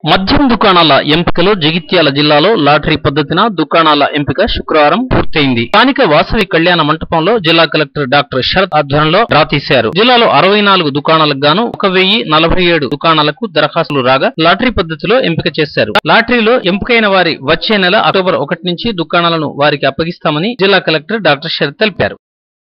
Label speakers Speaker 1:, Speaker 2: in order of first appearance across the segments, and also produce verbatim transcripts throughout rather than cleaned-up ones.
Speaker 1: మద్యం దుకాణాల ఎంపికలో జగిత్యాల జిల్లాలో లాటరీ పద్ధతిన దుకాణాల ఎంపిక శుక్రవారం పూర్తయింది. స్థానిక వాసవి కళ్యాణ మంటపంలో జిల్లా కలెక్టర్ డాక్టర్ శరత్ ఆధ్వర్యంలో డ్రా తీశారు. జిల్లాలో అరవై నాలుగు దుకాణాలకు గాను ఒక వెయ్యి నలభై ఏడు దుకాణాలకు దరఖాస్తులు రాగా లాటరీ పద్ధతిలో ఎంపిక చేశారు. లాటరీలో ఎంపికైన వారి వచ్చే నెల అక్టోబర్ ఒకటి నుంచి దుకాణాలను వారికి అప్పగిస్తామని జిల్లా కలెక్టర్ డాక్టర్ శరత్ తెలిపారు.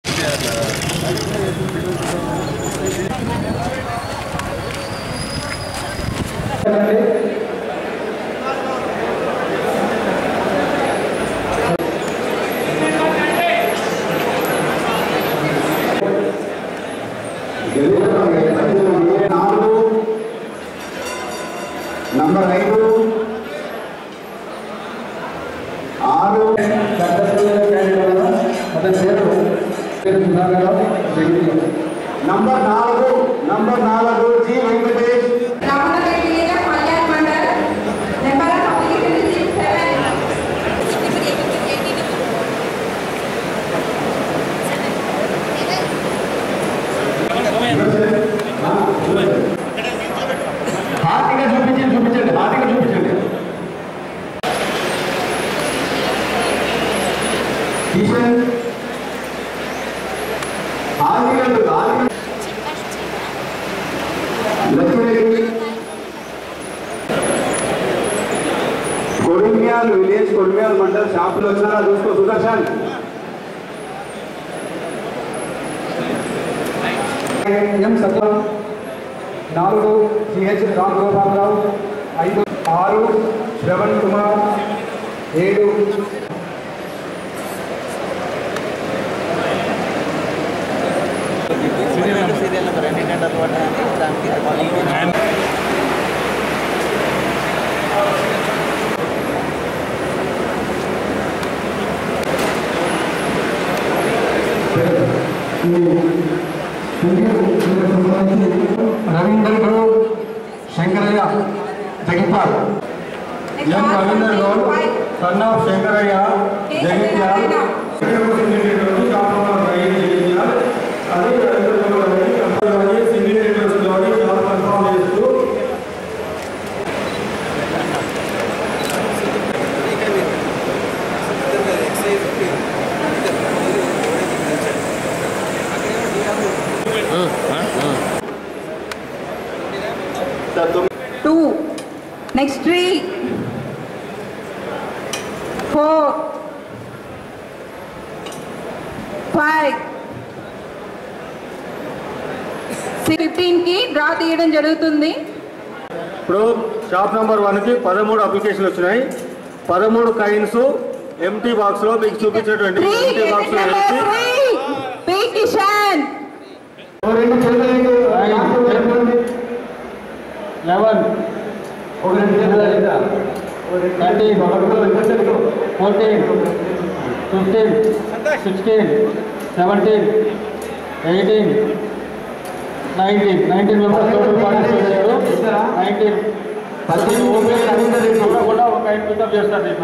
Speaker 2: नंबर ఐదు ఆరు नंबर నాలుగు नंबर నాలుగు జీ వెంకటేష్ హార్దిగా చూపించండి చూపించండి హార్దిగా చూపించండి కిషన్ హార్దిగా లక్ష్మీ కొడుమ్యాల్ విలేజ్ కొడుమ్యాల్ మండల్ షాపులో వచ్చినారా చూసుకో సుదర్శన్ ఎం సత్యం నాలుగు సిహెచ్ రామ్ గోపాలరావు ఐదు ఆరు శ్రవణ్ కుమార్ ఏడు Ravinder Goud Shankaraiah Jagtial M Ravinder Goud son of Shankaraiah Jagtial
Speaker 3: two, next three, four, five, fifteen की డ్రా తీయడం జరుగుతుంది.
Speaker 4: ఇప్పుడు షాప్ నంబర్ వన్ కి పదమూడు అప్లికేషన్లు వచ్చినాయి. పదమూడు కాయిన్స్ ఎంటీ బాక్స్ లో మీకు చూపించేటువంటి ఎంటీ బాక్స్ లో
Speaker 3: P Kishan
Speaker 4: eleven thirteen fourteen fifteen sixteen seventeen eighteen nineteen nineteen members total participate అయ్యారు. నైన్టీన్ థర్టీన్ ఓపెన్ కూడా ఒక ఐదు పికప్ చేస్తారు దీంట్లో.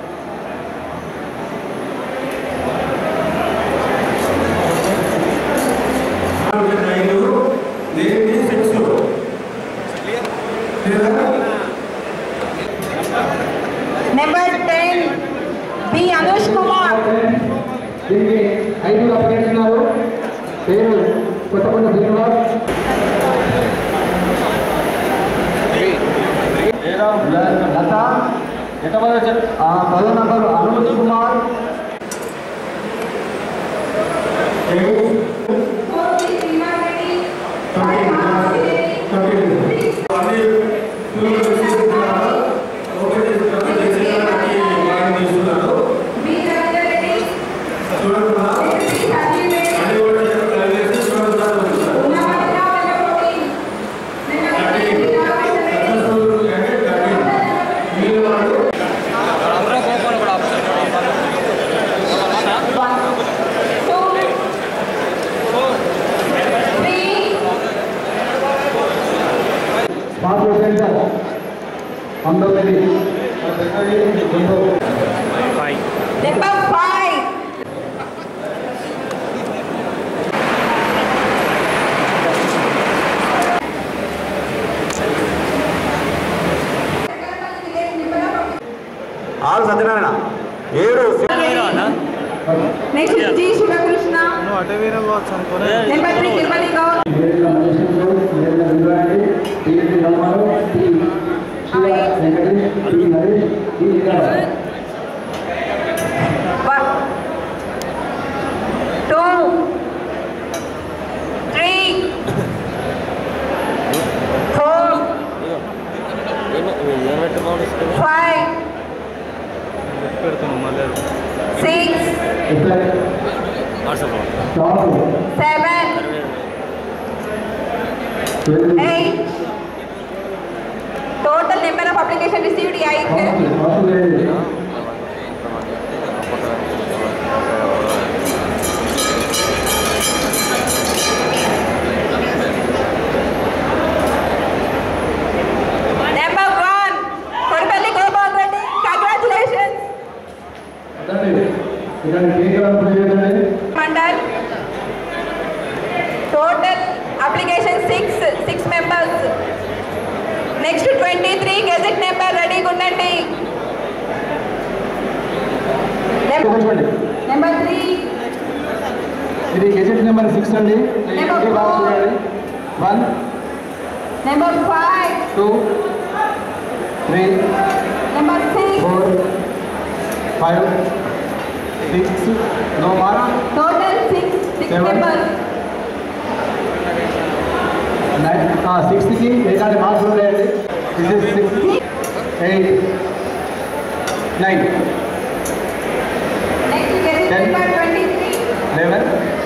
Speaker 3: Number ten B Anush Kumar
Speaker 2: దీనికి ఐదు అప్లికేషన్లు పేరు కొత్తకొండ శ్రీనివాస్ లత ఎంతమంది పదో number Anuj Kumar
Speaker 3: number five
Speaker 2: ఆరు సత్యనారాయణ ఏడు
Speaker 3: next G Sivakrishna number three Kirmali Goud one two three four five six seven, eight. Total number of application received eight. Number one, Kodupalli Gopal Reddy. Congratulations. Mandal. Total application six, six members. Next twenty-three gazette number ready Gunnandi. Number three.
Speaker 5: ఇది gazette number six అండి. One
Speaker 3: Number five.
Speaker 5: Two three
Speaker 3: Number six.
Speaker 5: Four five six నో మారా
Speaker 3: Total six, six
Speaker 5: Seven.
Speaker 3: members.
Speaker 5: Nine సిక్స్త్కి eight marks ఉన్నాయండి. ఇది six eight nine
Speaker 3: Next gazette
Speaker 5: Ten.
Speaker 3: number twenty-three.
Speaker 5: Eleven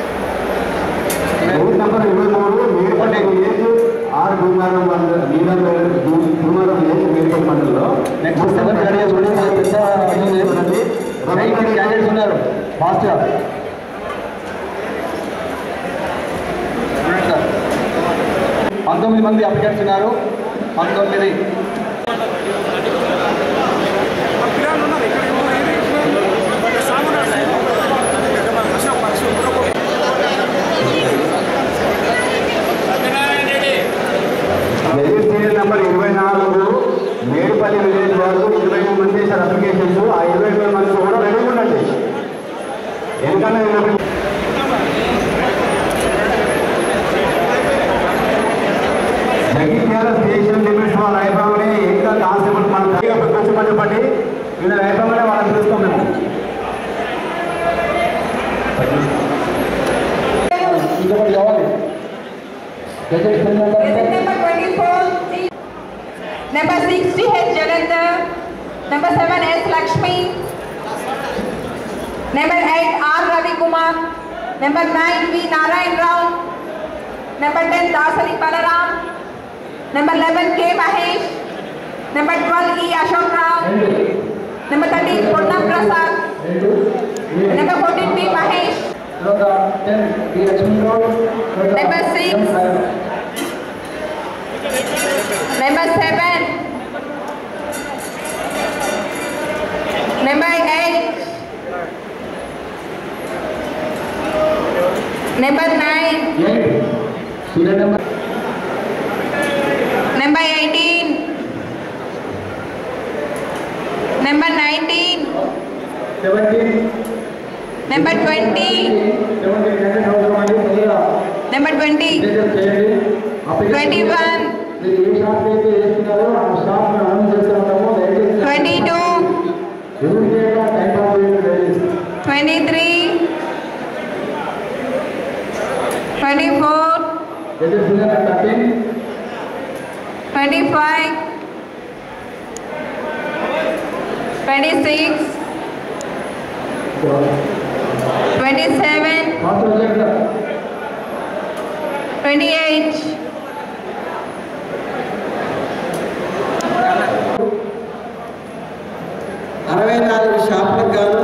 Speaker 2: route number ఇరవై మూడు Medipalli age ఆరు గురువారం మండలం నీలం గురువారం ఏజ్ మేడిపల్లి మండలంలో
Speaker 5: నెక్స్ట్ సెవెన్ క్యాండిడేట్స్ ఉన్నారు ఫాస్ట్గా. పంతొమ్మిది మంది అప్లికెంట్స్ ఉన్నారు. పంతొమ్మిది
Speaker 2: సీరియల్ నెంబర్ ఇరవై నాలుగు మేడిపల్లి విలేజ్ వరకు ఇరవై మూడు మంది చేశారు అప్లికేషన్స్. ఆ ఇరవై మూడు మంది కూడా రెడీ ఉండండి. ఎందుకంటే జగిత్యాల స్టేషన్ లిమిట్స్ వాళ్ళ అయిపోయి ఇంకా కాన్స్టేబుల్ మనం కూర్చోమని చెప్పండి. వీళ్ళు అయిపోగానే వాళ్ళని చూస్తాం మేము.
Speaker 5: ఇంకొకటి కావాలి.
Speaker 3: Gazette number twenty-four. Number six, G H Jalendar. Number seven, S Lakshmi. Number eight, R Ravi Kumar. Number nine, V Narayan Rao. Number ten, Dasari Balaram. Number eleven, K Mahesh. Number twelve, E Ashok Rao. Number thirteen, Purnam Prasad. Number fourteen, P Mahesh. Number six. Number seven. Number eight. Number nine. Number eighteen. Number nineteen. Number twenty. Number twenty. Twenty-one. Twenty-two. Twenty-three. Twenty-four. Twenty-five. Twenty-six. Twenty-seven. Twenty-eight.
Speaker 6: అరవై నాలుగు షాపులకు గాను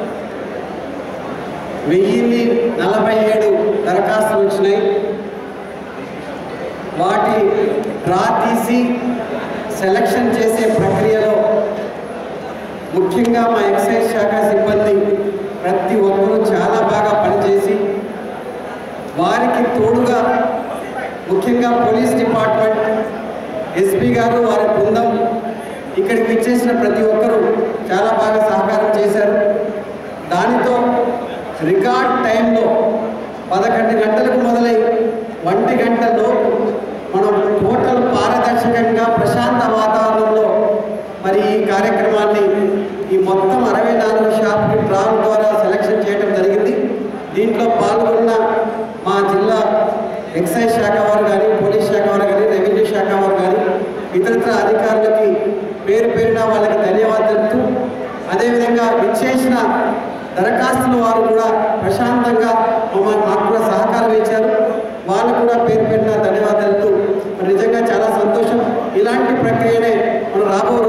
Speaker 6: వెయ్యిన్ని నలభై ఏడు దరఖాస్తులు వచ్చినాయి. వాటి డ్రా తీసి సెలక్షన్ చేసే ప్రక్రియలో ముఖ్యంగా మా ఎక్సైజ్ శాఖ సిబ్బంది ప్రతి ఒక్కరూ చాలా బాగా పనిచేసి వారికి తోడుగా ముఖ్యంగా పోలీస్ డిపార్ట్మెంట్ ఎస్పీ గారు వారి బృందం ఇక్కడికి విచ్చేసిన ప్రతి ఒక్కరూ చాలా బాగా సహకారం చేశారు. దానితో రికార్డ్ టైంలో పదకొండు గంటలకు మొదలై ఒంటి గంటలో మనం టోటల్ పారదర్శకంగా ప్రశాంత వాతావరణంలో మరి ఈ కార్యక్రమాన్ని ఈ మొత్తం అరవై నాలుగు షాప్కి డ్రాల్ ద్వారా సెలక్షన్ చేయడం జరిగింది. దీంట్లో పాల్గొన్న మా జిల్లా ఎక్సైజ్ శాఖ వారు కానీ, పోలీస్ శాఖ వారు కానీ, రెవెన్యూ శాఖ వారు కానీ, ఇతరత్ర అధికారులకి పేరు పేరున వాళ్ళకి ధన్యవాదాలు. అదేవిధంగా విచ్చేసిన దరఖాస్తుల వారు కూడా ప్రశాంతంగా మమ్మల్ని మాకు కూడా సహకారం ఇచ్చారు. వాళ్ళకు కూడా పేరు పేరున ధన్యవాదాలు. నిజంగా చాలా సంతోషం. ఇలాంటి ప్రక్రియనే మనం రాబో